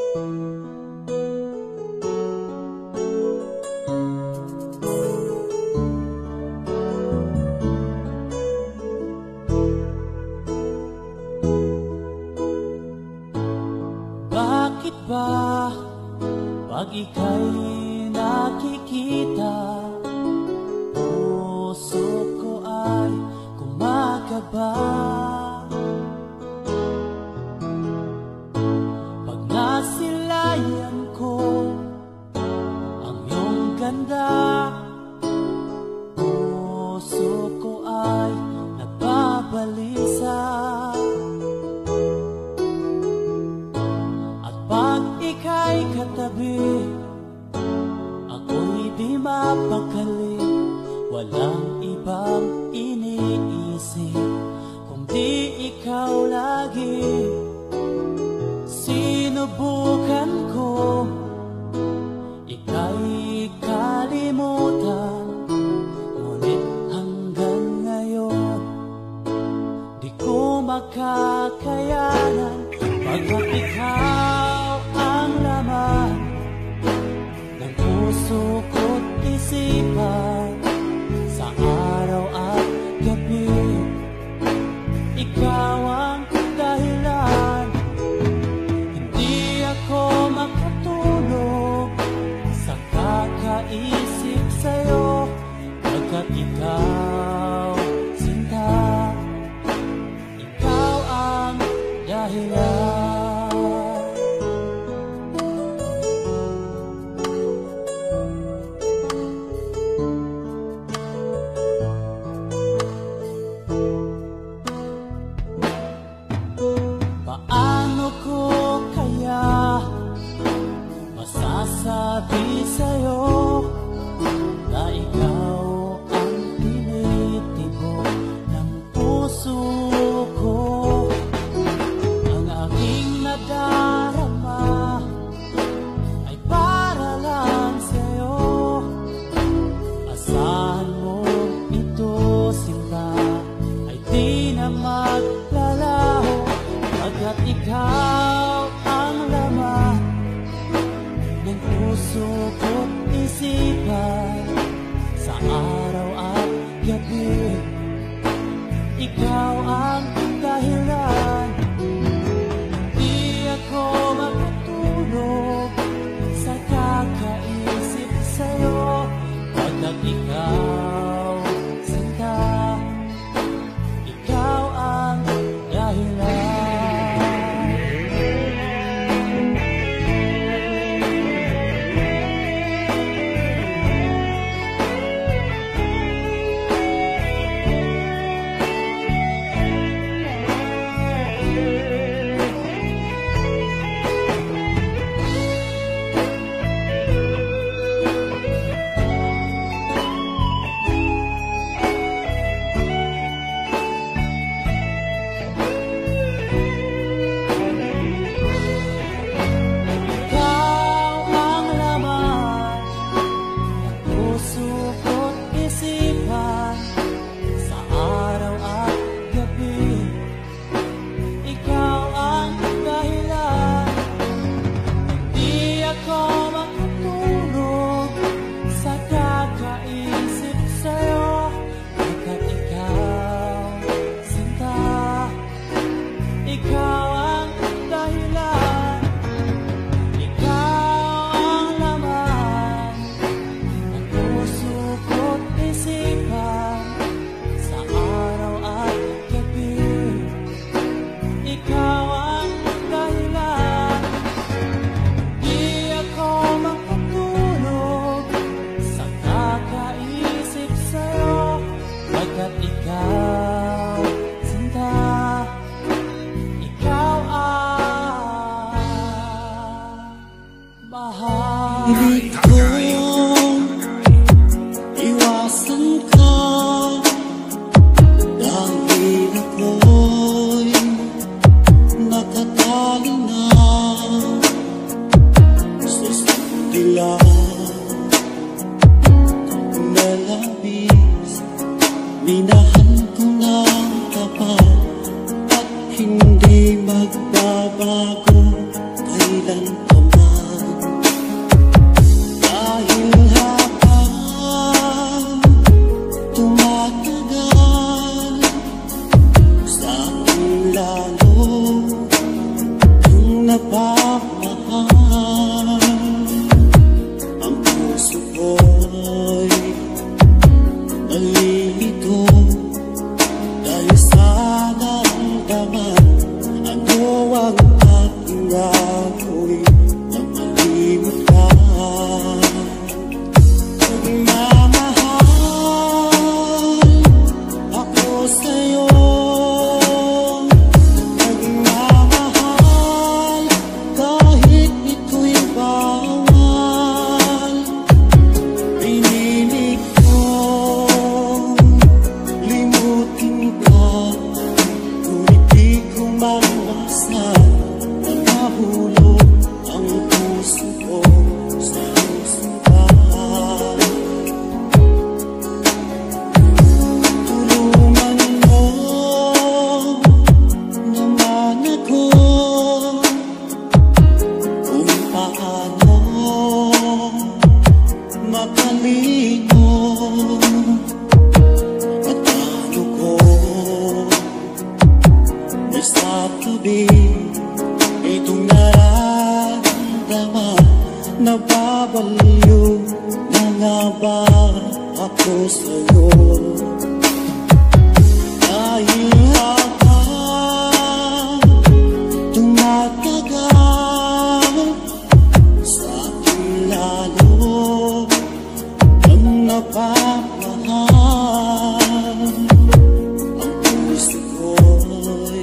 Bakit ba pag ika'y nakikita, puso ko ay kumakaba? Pag nasilayan ko ang iyong ganda, puso ko ay nagbabalisa. Pag ika'y katabi, ako'y di mapakali. Walang ibang iniisip kundi ikaw lagi. Sinubukan ko ika'y kalimutan, ngunit hanggang ngayon di ko makakayanan. Pagkat ikaw ang laman ng puso ko't isipan, sa araw at gabi, ikaw ang dahilan. Hindi ako makatulog sa kakaisip sa'yo, pagkat ikaw, sinta, ikaw ang dahilan. Masasabi sa'yo na ikaw ang tinitibok ng puso ko. Ang aking nadarama ay para lang sa'yo. Asahan mo ito, sinta, ay di na maglalaho, pagkat ikaw ang laman ng puso ko't isipan, sa araw at gabi, ikaw ang dahilan. Di ako makatulog sa kakaisip sa'yo, pagkat ikaw, sinta, ikaw ang dahilan. Pilit kong iwasan ka dahil ako'y nakatali na sa dilaw na labis. Minahan ko ng tapat at hindi magbabago kailan pa Nababaliw na nga ba ako sa'yo? Dahil habang tumatagal sa akin lalo ang napamahal. Ang puso ko'y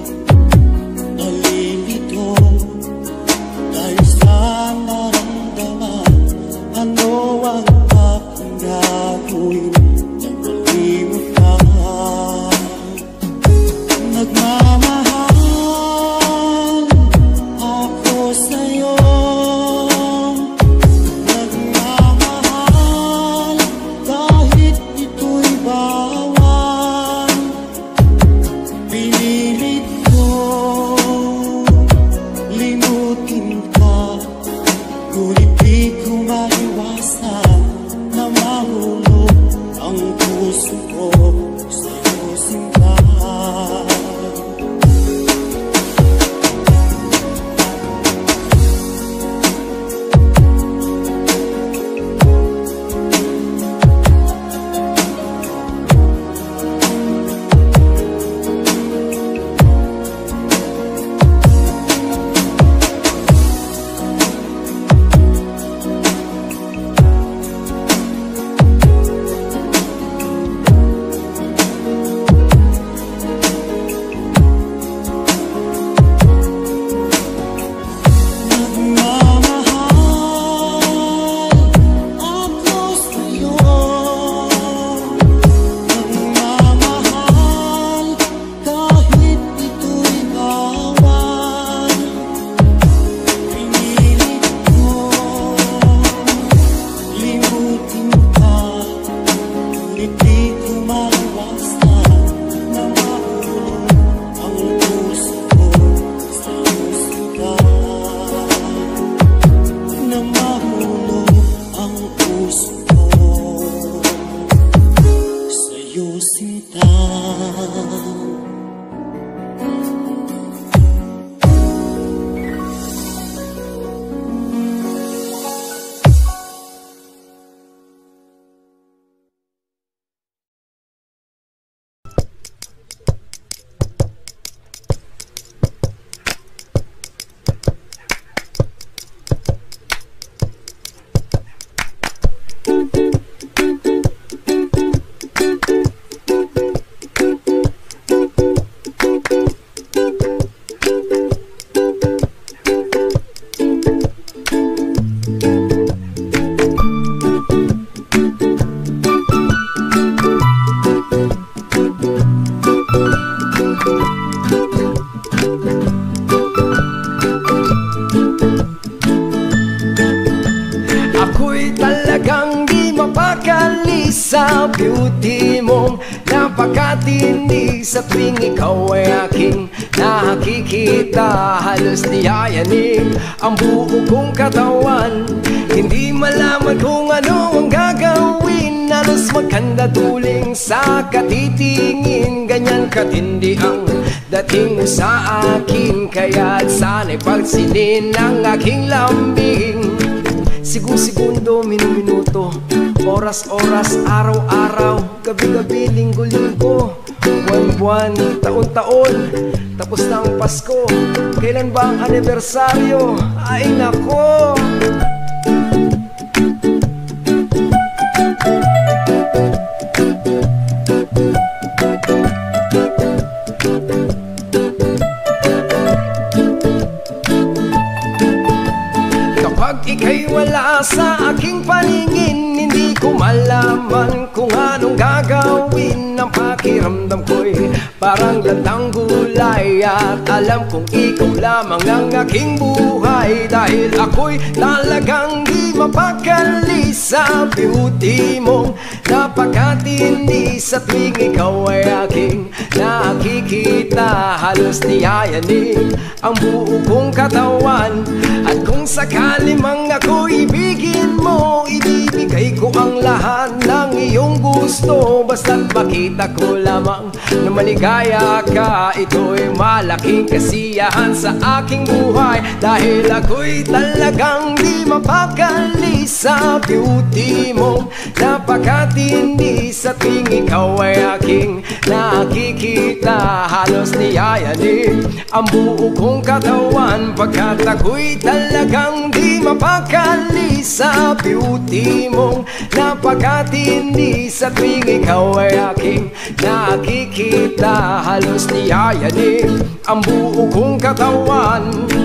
nalilito dahil sa naramdaman. Ano ang aking gagawin nang malimot ka? Nagmamahal ako sa'yo, nagmamahal kahit ito'y bawal. Pinilit ko limutin ka, ngunit di ko maiwasan na mahulog ang puso ko sa'yo, sinta. Ako'y talagang di mapakali sa beauty mong napakatindi. Sa tuwing ikaw ay aking nakikita, halos niyayanig ang buo kong katawan. Hindi malaman kung ano ang gagawin, halos magkanda tuling sa katitingin. Ganyan katindi ang dating mo sa akin, kaya't sana'y pagsinin ang aking lambing. Segundo, minuto, oras, araw-araw, gabi-gabi, linggo-linggo, buwan-buwan, taon-taon, tapos na ang Pasko. Kailan ba ang anibersaryo? Ay nako! Kapag ika'y wala sa aking paningin, hindi ko malaman kung anong gagawin. Ang pakiramdam ko'y parang latang gulay, at alam kong ikaw lamang ang aking buhay. Dahil ako'y talagang di mapakali sa beauty mong napakatindi. Sa tuwing ikaw ay aking nakikita, halos niyayanig ang buo kong katawan. At kung sakali mang ako ibigin mo, ibibigay ko ang lahat ng iyong gusto. Basta't makita ko lamang na maligaya ka, ito'y malaking kasiyahan sa aking buhay. Dahil ako'y talagang di mapakali sa beauty mo, napakatindi sa tuwing ikaw ay aking nakikita. Halos niyayanig ang buo kong katawan, pagkat ako'y talagang di mapakali sa beauty mo, napakatindi sa tuwing ikaw ay aking nakikita. Halos niyayanig ang buo kong katawan.